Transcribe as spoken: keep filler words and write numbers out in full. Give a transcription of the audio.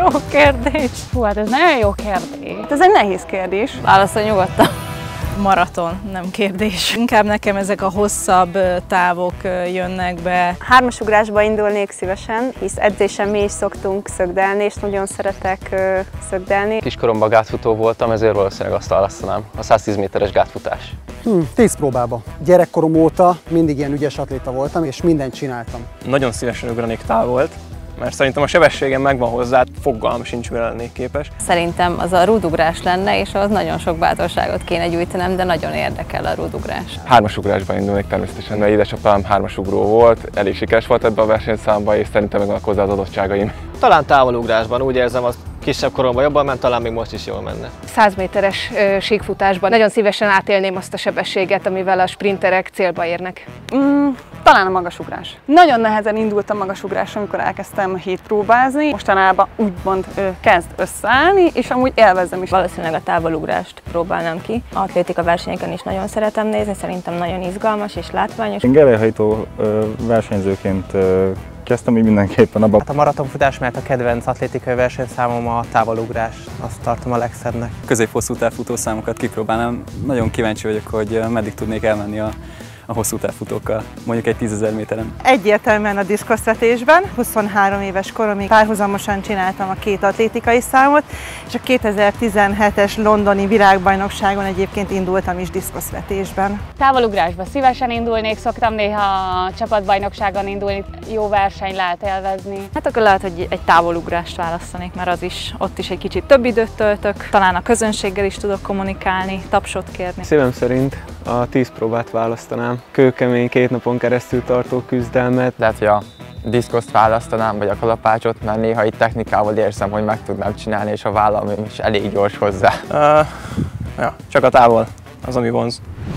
Jó kérdés. Hú, hát ez nagyon jó kérdés. Ez egy nehéz kérdés. Válaszol nyugodtan. Maraton, nem kérdés. Inkább nekem ezek a hosszabb távok jönnek be. Hármasugrásba indulnék szívesen, hisz edzésen mi is szoktunk szögdelni, és nagyon szeretek szögdelni. Kiskoromban gátfutó voltam, ezért valószínűleg azt választanám. A száztíz méteres gátfutás. Hmm, tíz próbába. Gyerekkorom óta mindig ilyen ügyes atléta voltam, és mindent csináltam. Nagyon szívesen ugranék távolt, mert szerintem a sebességem megvan hozzá, fogalmam sincs, mire lennék képes. Szerintem az a rúdugrás lenne, és az nagyon sok bátorságot kéne gyűjtenem, de nagyon érdekel a rúdugrás. Hármasugrásban indulnék természetesen, mert édesapám hármasugró volt, elég sikeres volt ebben a versenyszámban, és szerintem megvannak hozzá az adottságaim. Talán távolugrásban, úgy érzem, az kisebb koromban jobban ment, talán még most is jól menne. száz méteres síkfutásban nagyon szívesen átélném azt a sebességet, amivel a sprinterek célba érnek. Mm, talán a magasugrás. Nagyon nehezen indult a magasugrás, amikor elkezdtem hétpróbázni. Mostanában úgymond ö, kezd összeállni, és amúgy élvezem is. Valószínűleg a távolugrást próbálnám ki. Atlétika versenyeken is nagyon szeretem nézni, szerintem nagyon izgalmas és látványos. Én gerelyhajtó versenyzőként kezdtem így mindenképpen abban. Hát a maratonfutás, mert a kedvenc atlétikai versenyszámom a távolugrás, azt tartom a legszebbnek. Közép-hosszú távfutó számokat kipróbálnám. Nagyon kíváncsi vagyok, hogy meddig tudnék elmenni a, a hosszú távfutókkal, mondjuk egy tízezer méteren. Egyértelműen a diszkoszvetésben. huszonhárom éves koromig párhuzamosan csináltam a két atlétikai számot, és a kétezer-tizenhetes londoni világbajnokságon egyébként indultam is diszkoszvetésben. Távolugrásba szívesen indulnék, szoktam néha a csapatbajnokságon indulni, jó verseny lehet élvezni. Hát akkor lehet, hogy egy távolugrást választanék, mert az is, ott is egy kicsit több időt töltök, talán a közönséggel is tudok kommunikálni, tapsot kérni. Szívem szerint a tíz próbát választanám. Kőkemény, két napon keresztül tartó küzdelmet. Lehet, hogy a diszkoszt választanám, vagy a kalapácsot, mert néha itt technikával érzem, hogy meg tudnám csinálni, és a vállam is elég gyors hozzá. Uh, ja, csak a távol, az ami vonz.